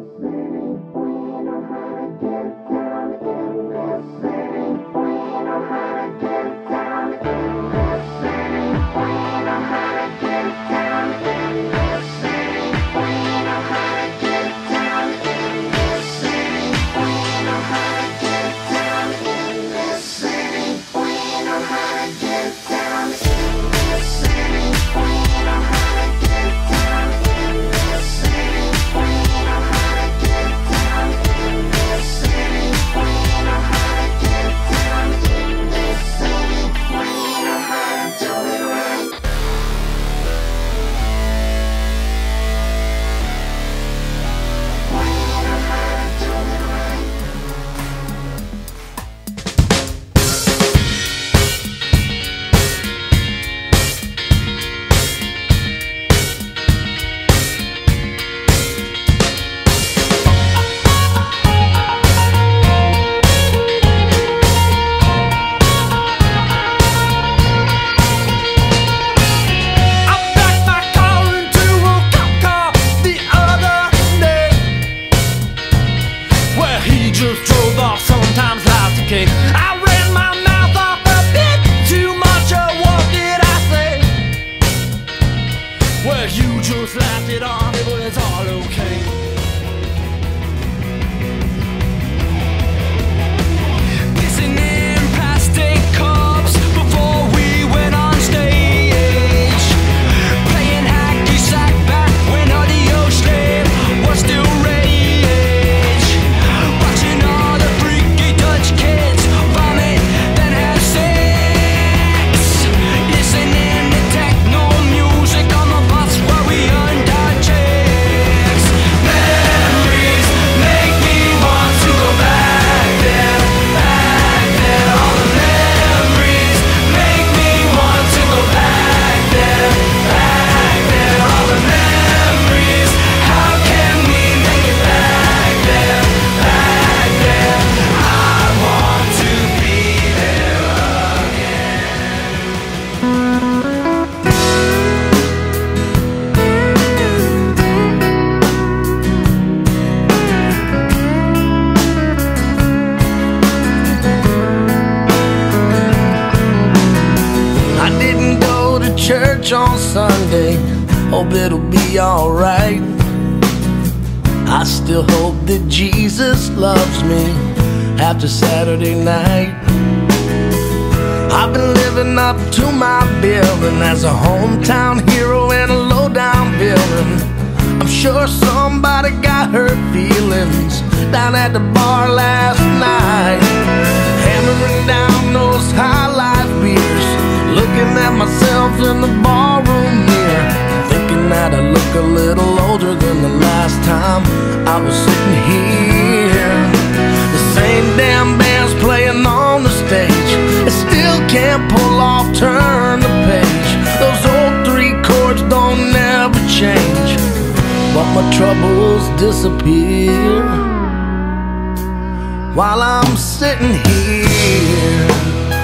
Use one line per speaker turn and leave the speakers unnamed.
church on Sunday, hope it'll be alright. I still hope that Jesus loves me after Saturday night. I've been living up to my billing as a hometown hero in a low-down building. I'm sure somebody got hurt feelings down at the bar last night, hammering down those high life beers, looking at myself in the barroom mirror, thinking that I look a little older than the last time I was sitting here. The same damn band's playing on the stage, it still can't pull off Turn the Page. Those old 3 chords don't never change, but my troubles disappear while I'm sitting here.